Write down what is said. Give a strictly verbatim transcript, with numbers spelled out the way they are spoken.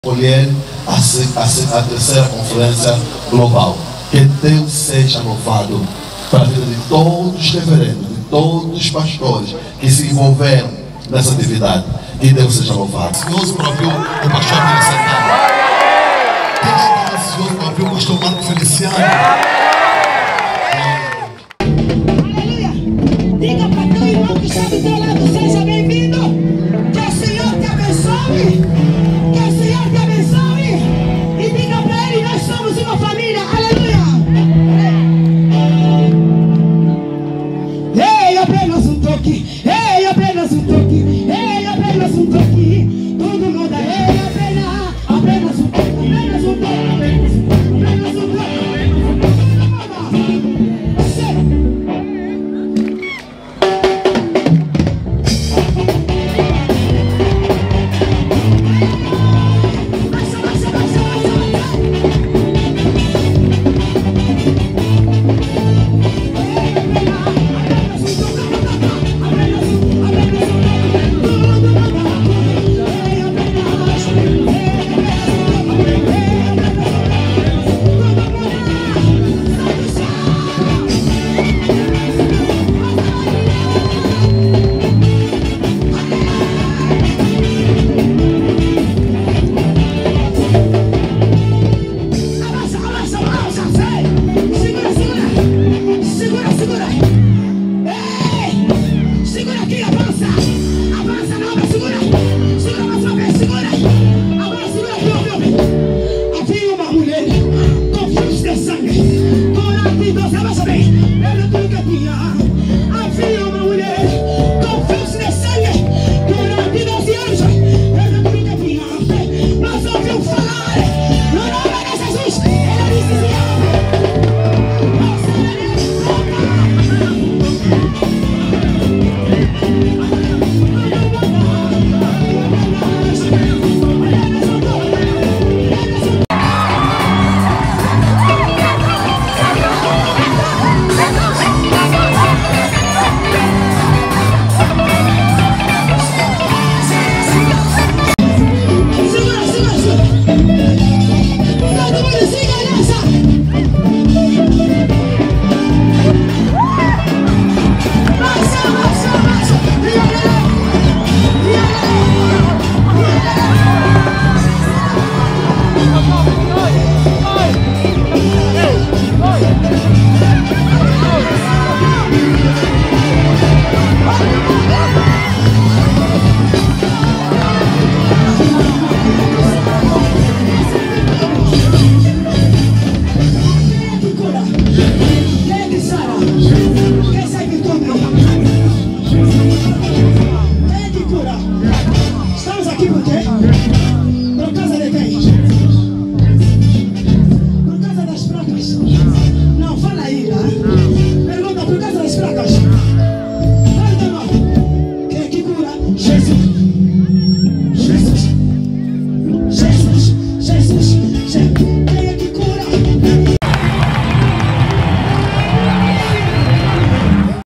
Escolher a, a, a terceira conferência global. Que Deus seja louvado para a vida de todos os reverendos, de todos os pastores que se envolveram nessa atividade. Que Deus seja louvado. Ansioso para ouvir o pastor Mário Santana. Quem está ansioso para ouvir o pastor Marco Feliciano? Aleluia! Diga para teu irmão que está do teu lado, seja bem-vindo. Que o Senhor te abençoe. Que o Senhor te abençoe. E diga para ele, nós somos uma família. Aleluia! Ei, apenas um toque. Ei, apenas um toque. Ei, apenas um toque. Tudo muda. Ei, apenas, apenas um toque. Apenas um toque. Apenas um toque. Apenas um toque. Nós ouvimos falar